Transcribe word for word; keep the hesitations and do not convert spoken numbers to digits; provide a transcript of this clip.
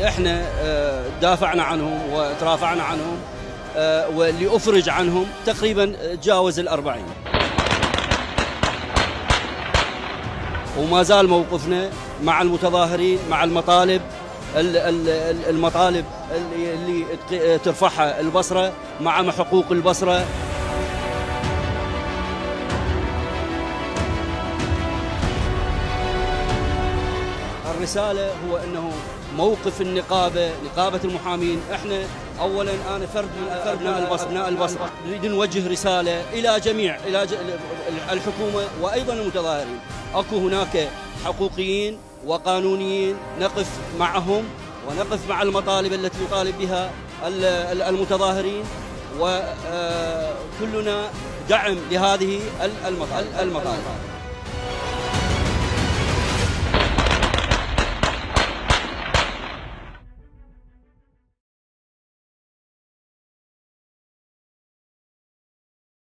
اللي احنا دافعنا عنهم وترافعنا عنهم واللي افرج عنهم تقريبا تجاوز الأربعين. وما زال موقفنا مع المتظاهرين، مع المطالب المطالب اللي ترفعها البصرة، مع حقوق البصرة. الرسالة هو أنه موقف النقابة، نقابة المحامين، احنا أولا أنا فرد من أبناء البصرة، أبناء البصرة، نريد نوجه رسالة إلى جميع إلى الحكومة وأيضا المتظاهرين. أكو هناك حقوقيين وقانونيين نقف معهم ونقف مع المطالب التي يطالب بها المتظاهرين، وكلنا دعم لهذه المطالب.